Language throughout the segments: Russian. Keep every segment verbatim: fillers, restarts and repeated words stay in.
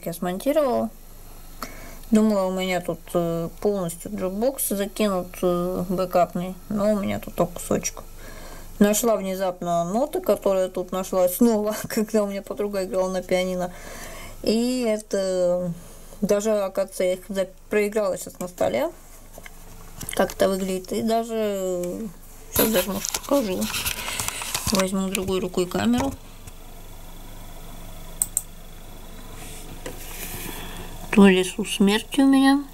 файлик я смонтировала. Думала, у меня тут полностью Dropbox закинут бэкапный, но у меня тут только кусочек. Нашла внезапно ноты, которые тут нашла снова, когда у меня подруга играла на пианино. И это даже, оказывается, я их проиграла сейчас на столе. Как это выглядит. И даже сейчас даже, может, покажу. Возьму другой рукой камеру. То лесу смерти у меня.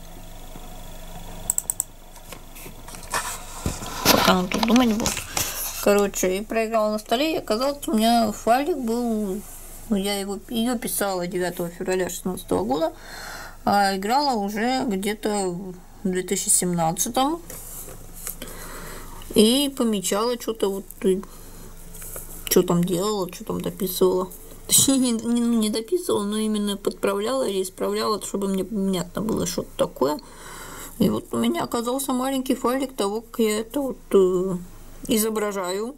Пока он тут думать будет. Короче, и проиграла на столе, и оказалось, у меня файлик был, я его, ее писала девятого февраля две тысячи шестнадцатого года, а играла уже где-то в две тысячи семнадцатом. И помечала что-то вот, что там делала, что там дописывала. Точнее, не, не, не дописывала, но именно подправляла или исправляла, чтобы мне понятно было что-то такое. И вот у меня оказался маленький файлик того, как я это вот э, изображаю.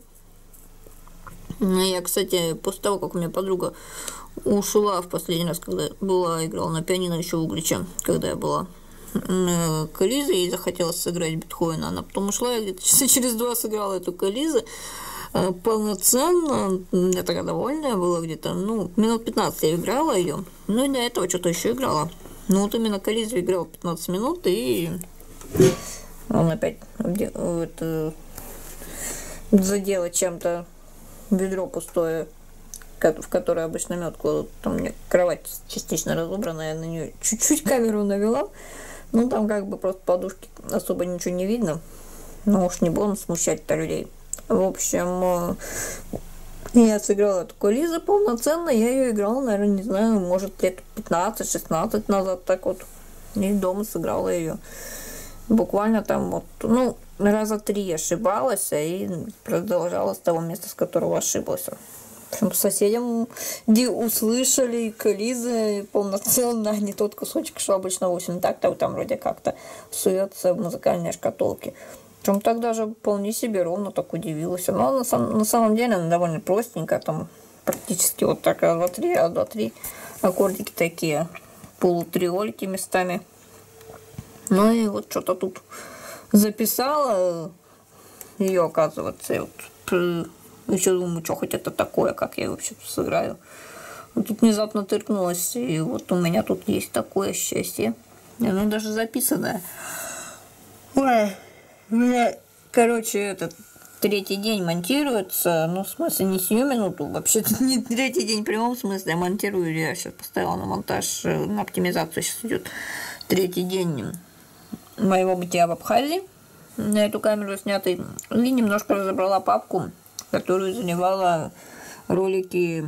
Я, кстати, после того, как у меня подруга ушла в последний раз, когда была, играла на пианино еще в Угличе, когда я была э, к Элизе и захотелось сыграть Бетховена, она потом ушла, я где-то часа через два сыграла эту к Элизе э, полноценно, я тогда довольная была где-то, ну, минут пятнадцать я играла ее, ну и до этого что-то еще играла. Ну вот именно к Элизе играла пятнадцать минут, и он опять это, задела чем-то ведро пустое, в которое обычно мед кладут. Там у меня кровать частично разобранная, я на нее чуть-чуть камеру навела. Ну там как бы просто подушки особо ничего не видно. Ну уж не будем смущать-то людей. В общем, я сыграла эту Элизу полноценно. Я ее играла, наверное, не знаю, может лет пятнадцать-шестнадцать назад так вот. И дома сыграла ее. Буквально там вот, ну, раза три ошибалась, и продолжала с того места, с которого ошиблась. В общем, соседям услышали к Элизе полноценно, а не тот кусочек, что обычно восемь так-то там вроде как-то суется в музыкальные шкатулки. Причем так даже вполне себе ровно так удивилась. Но на, сам, на самом деле она довольно простенькая, там практически вот так раз, два, три, раз, два, три аккордики такие, полутриолики местами. Ну и вот что-то тут записала ее, оказывается, и вот еще думаю, что хоть это такое, как я вообще сыграю. Вот тут внезапно тыркнулась, и вот у меня тут есть такое счастье. И оно даже записанное. Ой, меня, короче, этот третий день монтируется, ну, в смысле, не сию минуту, вообще-то не третий день в прямом смысле, я монтирую, я сейчас поставила на монтаж, на оптимизацию, сейчас идет третий день моего бытия в Абхазии, на эту камеру снятый, и немножко разобрала папку, которую заливала ролики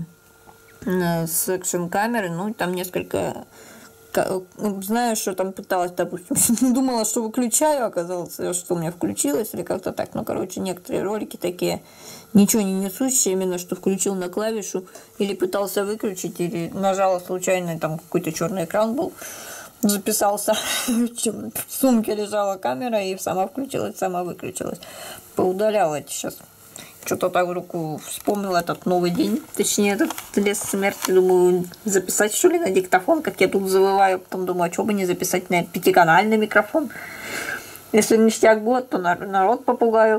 с экшн-камеры, ну, там несколько, знаю, что там пыталась, допустим, думала, что выключаю, оказалось, что у меня включилось, или как-то так, ну, короче, некоторые ролики такие, ничего не несущие, именно, что включил на клавишу, или пытался выключить, или нажала случайно, там какой-то черный экран был, записался, в сумке лежала камера, и сама включилась, сама выключилась. Поудаляла эти сейчас. Что-то так вдруг вспомнила этот новый день, точнее, этот лес смерти, думаю, записать, что ли, на диктофон, как я тут завываю, потом думаю, а что бы не записать на пятиканальный микрофон. Если ништяк будет, то народ попугаю.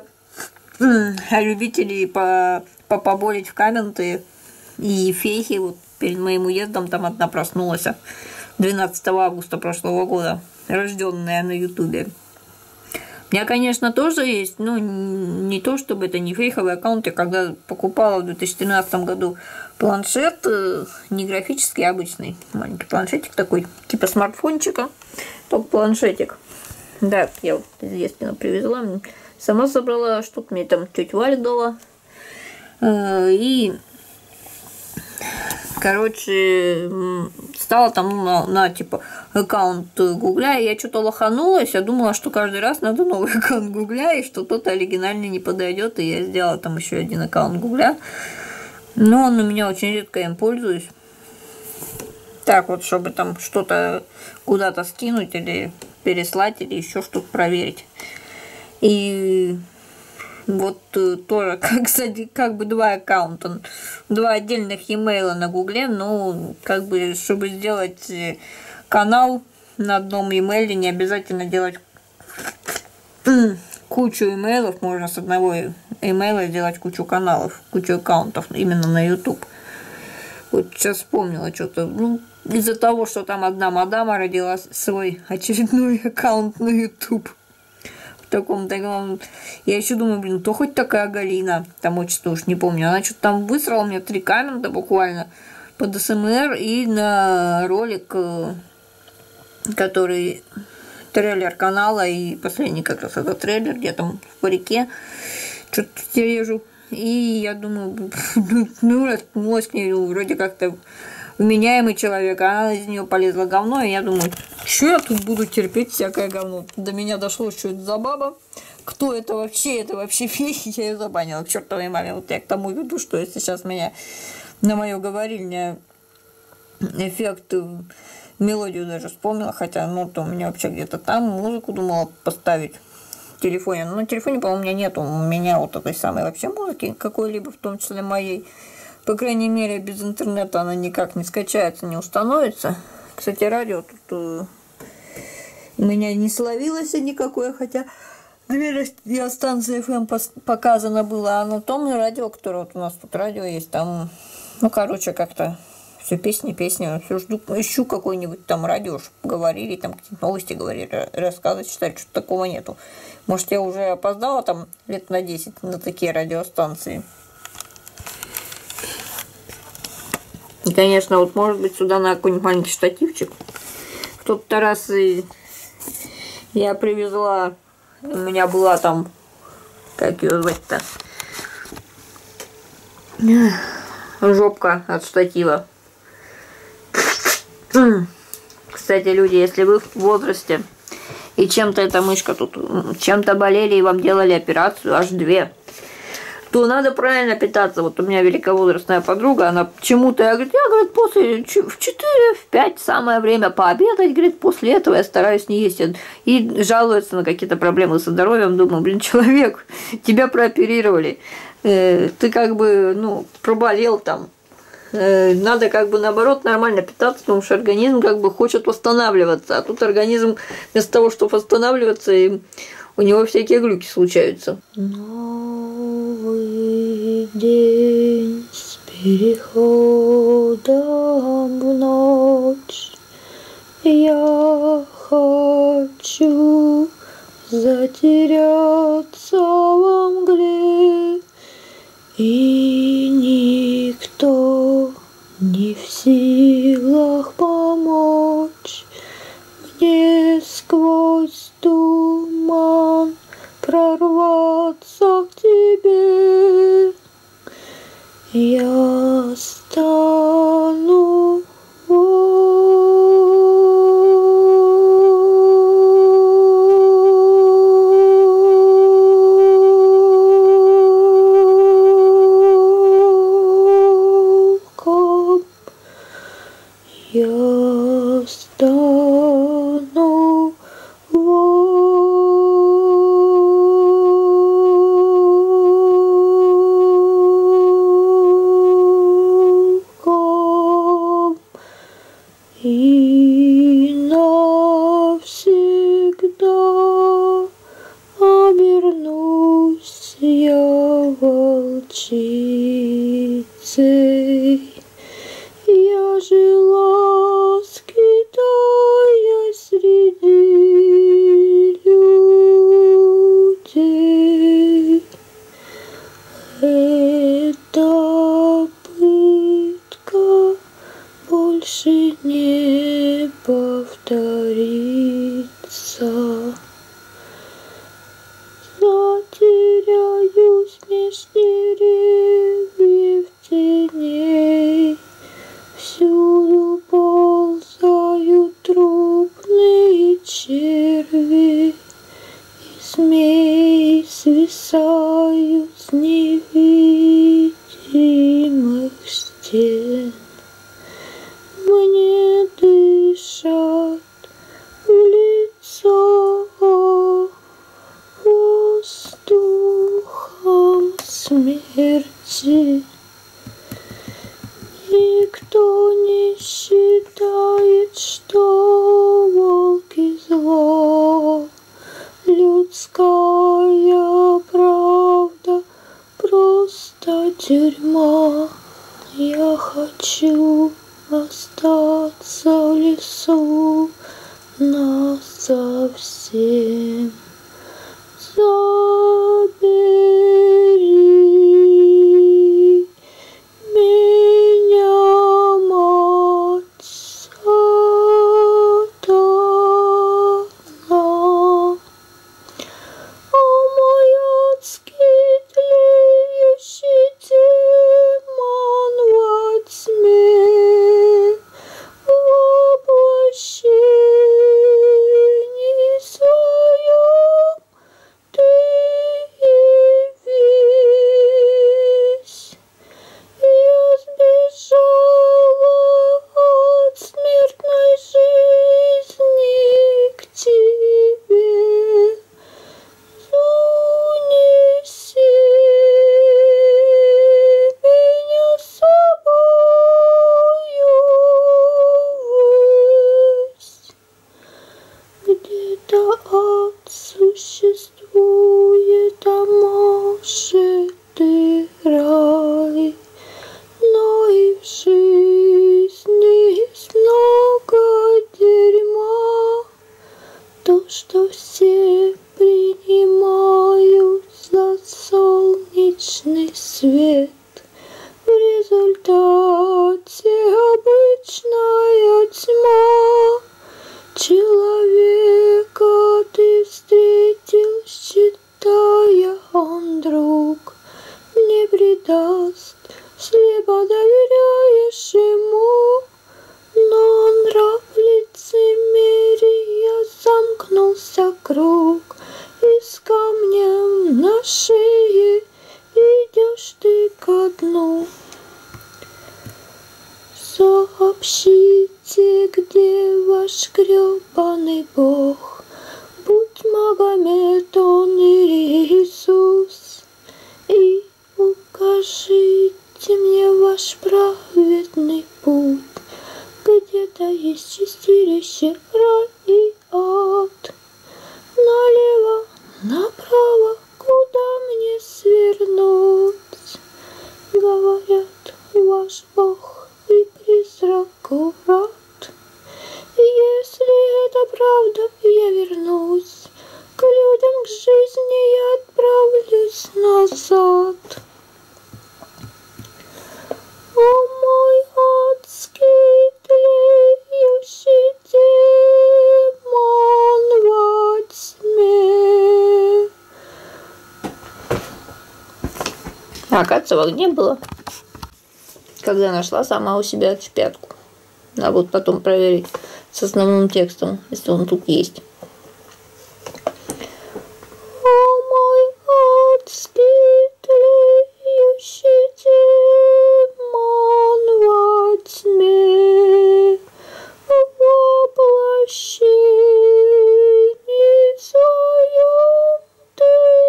А любителей по, по поболить в комменты и фейхи, вот перед моим уездом там одна проснулась двенадцатого августа прошлого года, рожденная на ютубе. У меня, конечно, тоже есть, ну, не то, чтобы это не фейковый аккаунт. Я когда покупала в две тысячи тринадцатом году планшет, не графический, а обычный маленький планшетик такой, типа смартфончика, только планшетик. Да, я вот из Ескина привезла, сама собрала, что-то мне там тетя Валя дала. И... Короче, стала там на, на типа аккаунт Гугля, и я что-то лоханулась, я думала, что каждый раз надо новый аккаунт Гугля, и что тот оригинальный не подойдет, и я сделала там еще один аккаунт Гугля. Но он у меня очень редко им пользуюсь. Так вот, чтобы там что-то куда-то скинуть или переслать, или еще что-то проверить. И вот э, тоже, как, кстати, как бы два аккаунта, два отдельных e-mail на Гугле, ну, как бы, чтобы сделать канал на одном e-mail, не обязательно делать кучу имейлов, можно с одного имейла сделать кучу каналов, кучу аккаунтов именно на YouTube. Вот сейчас вспомнила что-то. Ну, из-за того, что там одна мадама родила свой очередной аккаунт на YouTube. В таком таком. Я еще думаю, блин, то хоть такая Галина, там отчество уж не помню. Она что-то там высрала мне три коммента буквально под СМР и на ролик, который трейлер канала, и последний как раз этот трейлер, где там в парике что-то режу. И я думаю, ну, наткнулась к ней, вроде как-то вменяемый человек, а она из нее полезла говно, и я думаю, что я тут буду терпеть всякое говно. До меня дошло, что это за баба, кто это вообще, это вообще фея, я ее забанила к чертовой маме. Вот я к тому веду, что если сейчас меня на мое говорильня эффект, мелодию даже вспомнила, хотя, ну, то у меня вообще где-то там музыку думала поставить в телефоне. Но на телефоне, по-моему, у меня нету, у меня вот этой самой вообще музыки какой-либо, в том числе моей. По крайней мере, без интернета она никак не скачается, не установится. Кстати, радио тут э, у меня не словилось никакое, хотя две радиостанции эф эм показано было, а на том радио, которое вот у нас тут радио есть, там, ну, короче, как-то все песни, песни, все жду, ищу какое-нибудь там радио, чтобы говорили, там какие-то новости говорили, рассказы читали, что-то такого нету. Может, я уже опоздала там лет на десять на такие радиостанции. И, конечно, вот, может быть, сюда на какой-нибудь маленький штативчик. В тот раз и я привезла, у меня была там, как ее звать-то, жопка от штатива. Кстати, люди, если вы в возрасте и чем-то эта мышка тут, чем-то болели и вам делали операцию, аж две, то надо правильно питаться. Вот у меня великовозрастная подруга, она почему-то, я говорю, я, говорит, после, в четыре, в пять самое время пообедать, говорит, после этого я стараюсь не есть. И жалуется на какие-то проблемы со здоровьем. Думаю, блин, человек, тебя прооперировали, э, ты как бы, ну, проболел там. Э, надо как бы наоборот нормально питаться, потому что организм как бы хочет восстанавливаться. А тут организм вместо того, чтобы восстанавливаться, и у него всякие глюки случаются. Новый день с переходом в ночь. Я хочу затеряться во мгле, и никто не в силах помочь мне сквозь туман прорваться к тебе. Я стану волком. Я стану волком и навсегда обернусь я волчицей. Я жила, скитаясь среди людей. Эта пытка больше не повторится. Затеряюсь меж деревьев теней. Всюду ползают трупные черви, и змеи свисают с невидимых стен. Мне Никто не считает, что волки зло. Людская правда просто тюрьма. Я хочу остаться в лесу насовсем. Забери меня, мать сатана, о мой адский тлеющий демон во тьме, воплощении своем ты явись. Я сбежала от смертной жизни к тебе. Унеси меня с собою ввысь. Где-то ад существует, а может и рай. Но и в жизни есть много дерьма. То, что все принимают за солнечный свет, в результате обычная тьма. Человека ты встретил, считая, он друг, не предаст, слепо доверяешь ему. Но нрав лицемерия замкнулся круг, и с камнем на шее идешь ты ко дну. Сообщите, где ваш гребаный Бог, будь Магомед он или Иисус, и укажите мне ваш праведный путь. Где-то есть чистилище, рай и ад. Налево, направо, куда мне свернуть? Говорят, ваш Бог и призраку рад. Если это правда, я вернусь к людям, к жизни я отправлюсь назад. О мой адский тлеющий демон во тьме. А оказывается, в огне было, когда нашла сама у себя пятку. А вот потом проверить с основным текстом, если он тут есть. О мой адский тлеющий демон во тьме, воплощении своем ты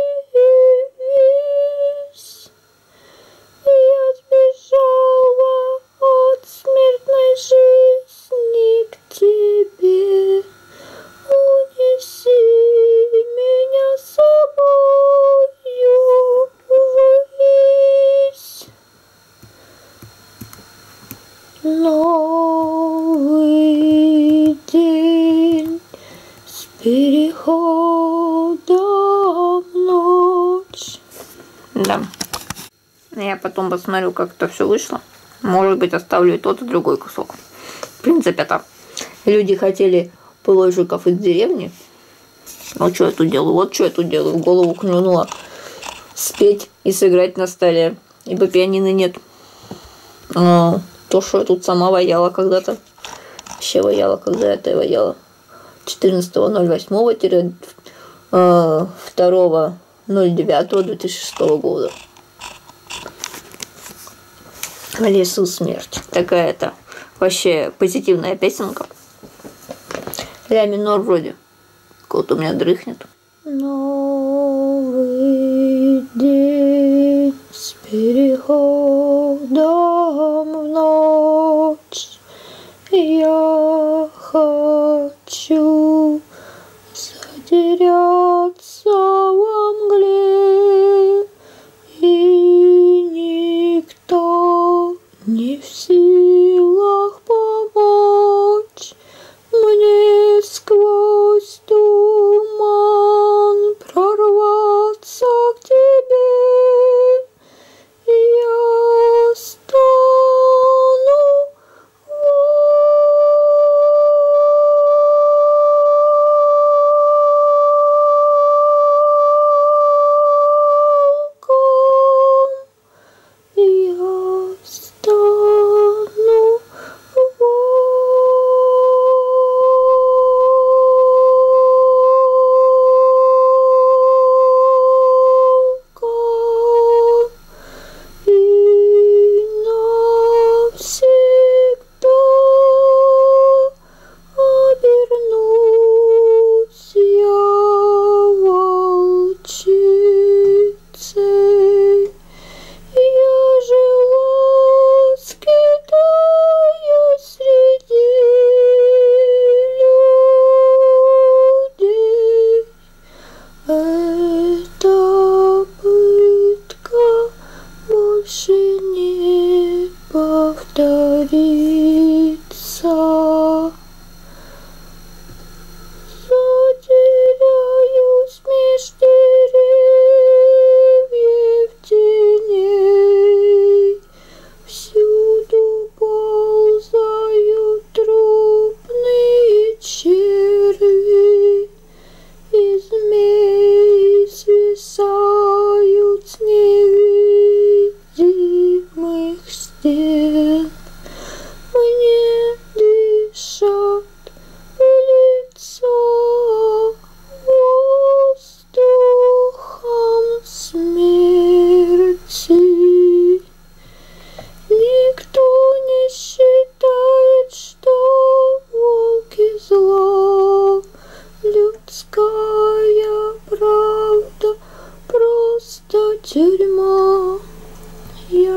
явись. Я сбежала от смертной жизни к тебе. Унеси меня с собою ввысь. Новый день с переходом в ночь. Да. Я потом посмотрю, как это все вышло. Может быть, оставлю и тот, и другой кусок. В принципе, это люди хотели плойжиков из деревни. Ну, что я тут делаю? Вот что я тут делаю. В голову клюнула спеть и сыграть на столе. Ибо пианино нет. А, то, что я тут сама ваяла когда-то. Вообще ваяла, когда это я ваяла. четырнадцатого ноль восьмого второго ноль девятого две тысячи шестого года. В лесу смерть. Такая-то вообще позитивная песенка. Ля минор вроде. Кот у меня дрыхнет. Новый день с переходом в ночь.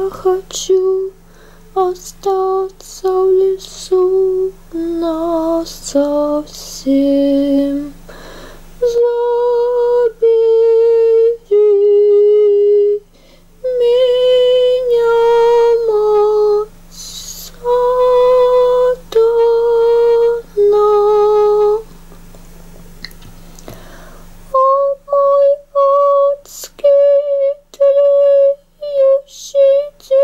я хочу остаться в лесу насовсем. Забери меня, мать сатана. О мой адский тлеющий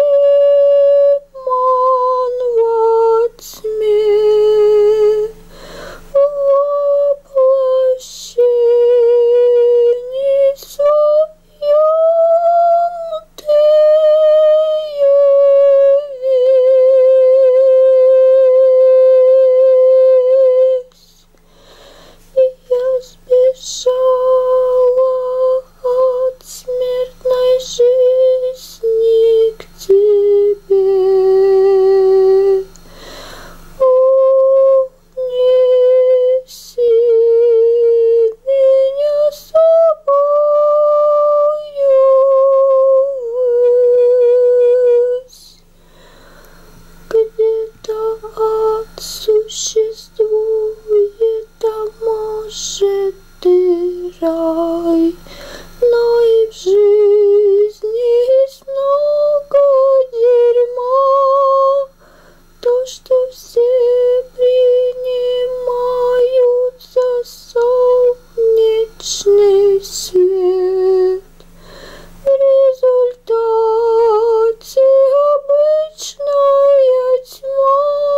демон во тьме, воплощении своем ты есть. И я сбежала от смертной жизни к тебе. Унеси меня с собою ввысь. Где-то отсуществует, а может и рай, но и в жизни есть много дерьма. То, что все принимают за солнечный свет, в результате обычная тьма.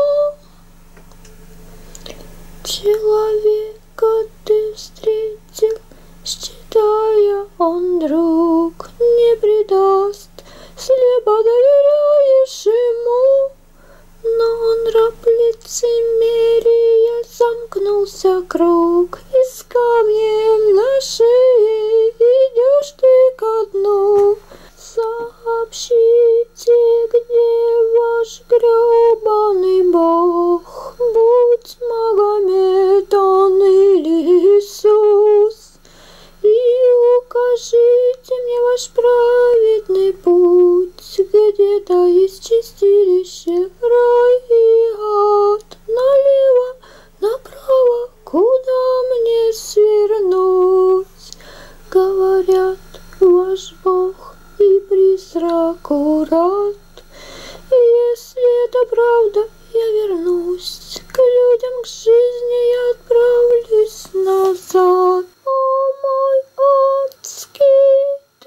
Человека ты встретил, считая, он друг, не предаст, слепо доверяешь ему. Но он раб лицемерия, замкнулся круг, и с камнем на шее идешь ты ко дну. Сообщите, где ваш гребаный бог, будь Магометан или Иисус, и укажите мне ваш праведный путь. Где-то есть чистилище, рай и ад, налево, направо, куда мне свернуть? Говорят, ваш Бог и призраку рад. Если это правда, я вернусь к людям, к жизни я отправлюсь назад. О мой адский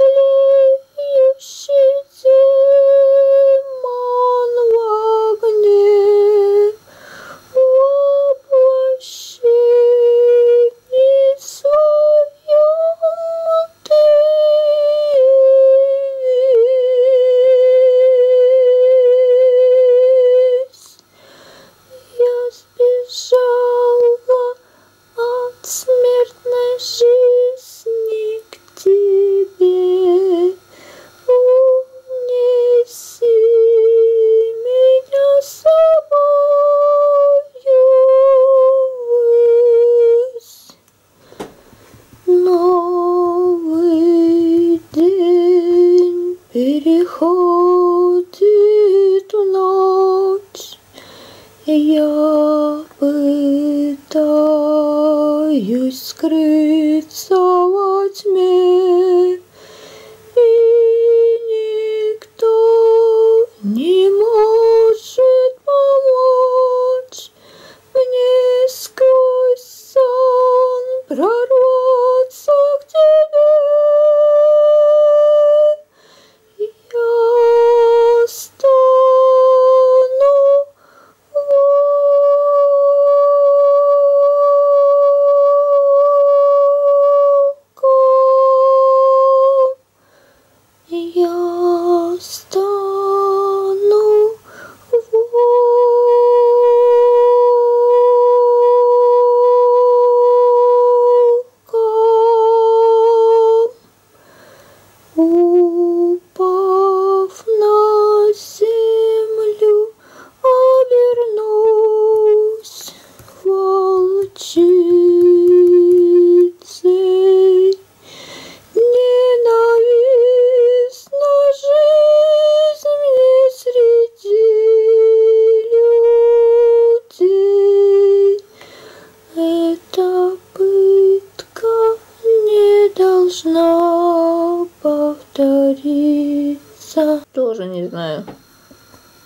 тлеющий демон в огне, воплощении своем ты есть. Я сбежала от смертной жизни к тебе. Унеси меня с собою ввысь. Новый день переходит в ночь. Я пытаюсь скрыться во тьме, и никто не может помочь мне сквозь сон прорваться к тебе. Я стану волком. Я стану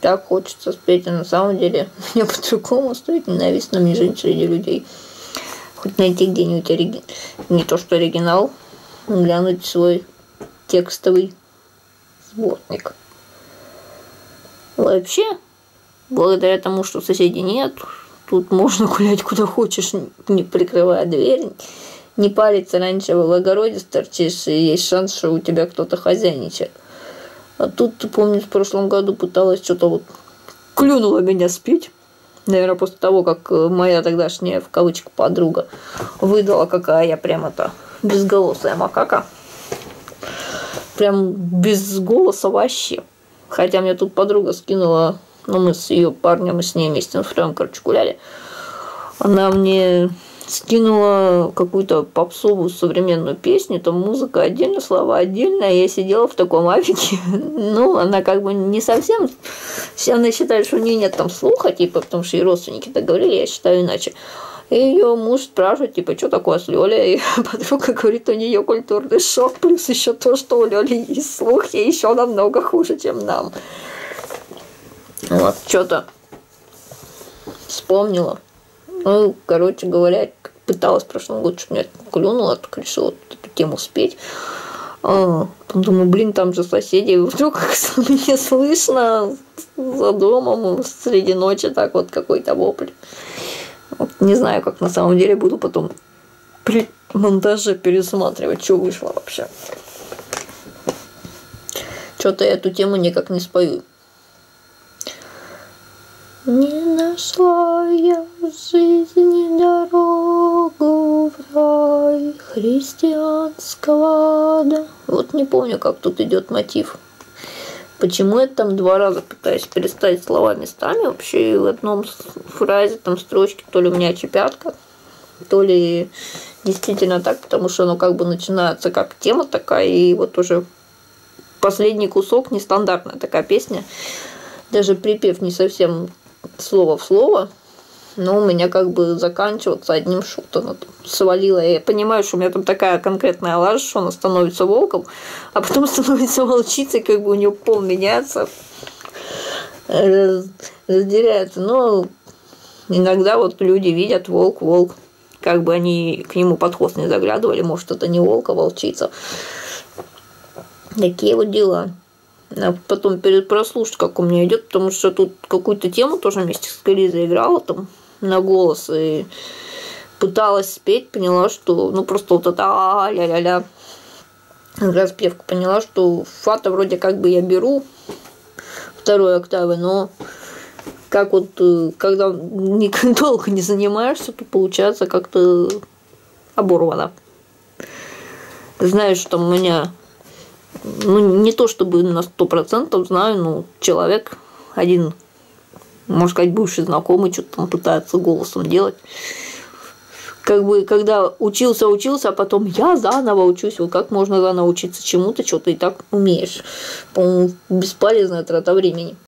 Так хочется спеть, а на самом деле мне по-другому стоит ненавистно жить среди людей. Хоть найти где-нибудь оригинал, не то что оригинал, глянуть свой текстовый сборник. Вообще, благодаря тому, что соседей нет, тут можно гулять куда хочешь, не прикрывая дверь, не париться раньше в огороде торчишь, и есть шанс, что у тебя кто-то хозяйничает. А тут, ты помню, в прошлом году пыталась что-то вот клюнула меня спеть. Наверное, после того, как моя тогдашняя, в кавычках, подруга выдала, какая я прямо-то безголосая макака. Прям без голоса вообще. Хотя мне тут подруга скинула, ну, мы с ее парнем, мы с ней вместе, ну, втроем, короче, гуляли. Она мне скинула какую-то попсовую современную песню, там музыка отдельно, слова отдельно, и я сидела в таком афиге. Ну, она как бы не совсем... Она считает, что у нее нет там слуха, типа, потому что ей родственники так говорили, я считаю иначе. И ее муж спрашивает, типа, что такое с Лёлей? И подруга говорит, у нее культурный шок, плюс еще то, что у Лёли есть слух, и еще намного хуже, чем нам. Вот, что-то вспомнила. Ну, короче говоря, пыталась в прошлом году, что меня клюнула, так решила вот эту тему спеть. А, думаю, блин, там же соседи, вдруг меня слышно за домом среди ночи так вот какой-то вопль. Вот, не знаю, как на самом деле буду потом при монтаже пересматривать, что вышло вообще. Что-то я эту тему никак не спою. Не нашла я в жизни дорогу в рай христианского ада. Вот не помню, как тут идет мотив. Почему я там два раза пытаюсь переставить слова местами. Вообще в одном фразе, там строчке, то ли у меня чепятка, то ли действительно так, потому что оно как бы начинается как тема такая, и вот уже последний кусок нестандартная такая песня. Даже припев не совсем слово в слово, но у меня как бы заканчиваться одним шутом. Свалила. Я понимаю, что у меня там такая конкретная лажа, что она становится волком, а потом становится волчицей, как бы у нее пол меняется, разделяется. Но иногда вот люди видят волк, волк, как бы они к нему под хвост не заглядывали, может, это не волк, а волчица. Такие вот дела. А потом перед прослушать, как у меня идет, потому что тут какую-то тему тоже вместе с Лизой играла там на голос и пыталась спеть, поняла, что ну просто вот это а-ля-ля-ля распевка, поняла, что фата вроде как бы я беру второй октавы, но как вот когда долго не занимаешься, то получается как-то оборвано. Знаешь, что у меня ну, не то чтобы на сто процентов знаю, но человек один, можно сказать, бывший знакомый, что-то там пытается голосом делать. Как бы, когда учился, учился, а потом я заново учусь. Вот как можно заново учиться чему-то, что ты и так умеешь. По-моему, бесполезная трата времени.